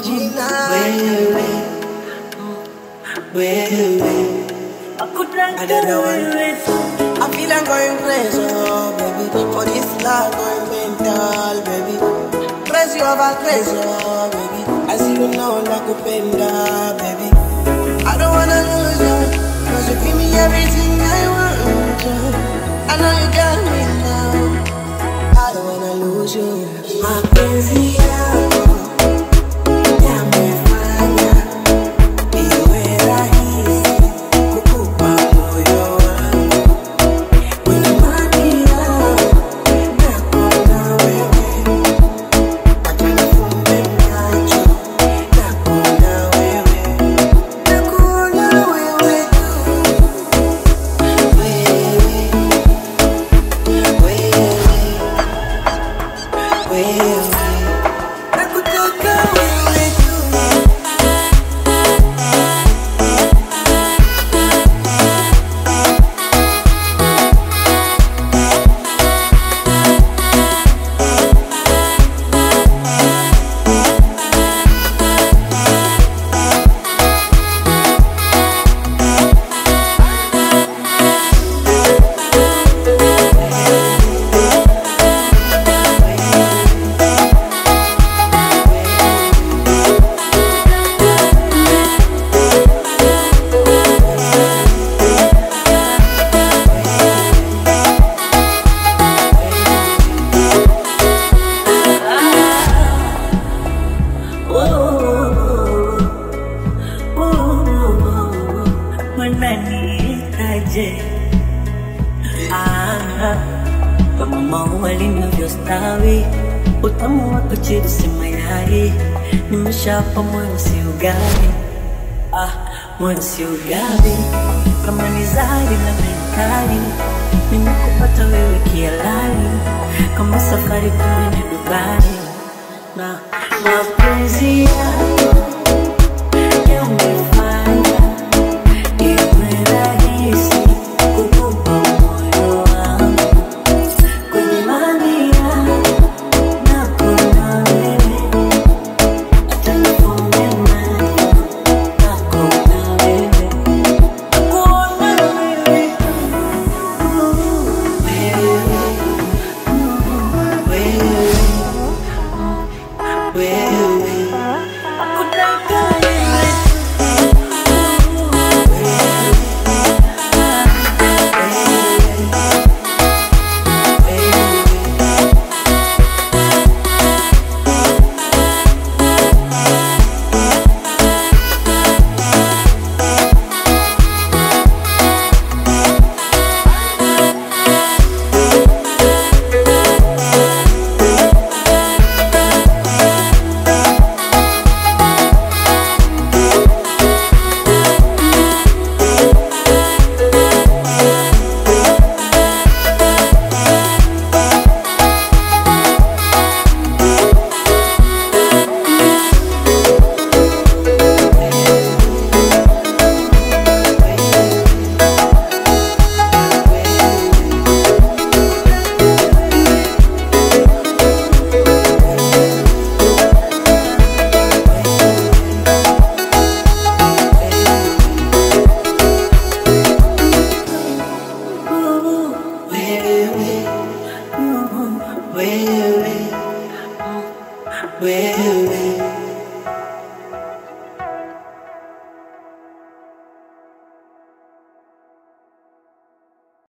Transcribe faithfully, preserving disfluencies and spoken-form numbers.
Mahina. Wewe, wewe. I don't know what. I feel I'm going crazy, oh, baby. For this love, going mental, baby. Crazy over crazy, oh, baby. I see you now like a panda, baby. I don't wanna lose you, cause you give me everything I want. I know you got me now. I don't wanna lose you. My crazy love. Kama maua linavyostawi, utamu wako chini si mayai. Nimeshapa moyo si ugali, ah, moyo si ugali. Kama ni zari na mentali, nimekupata wewe kialali. Kama safari kwenda Dubai, na mapenzi yako yamefanya iwe rahisi kukupa moyo wangu. Kwenye mamia nakuna wewe, hata nifunge macho nakuna wewe, nakuona wewe, wewe, wewe, nakutaka wewe. Wewe, wewe, wewe.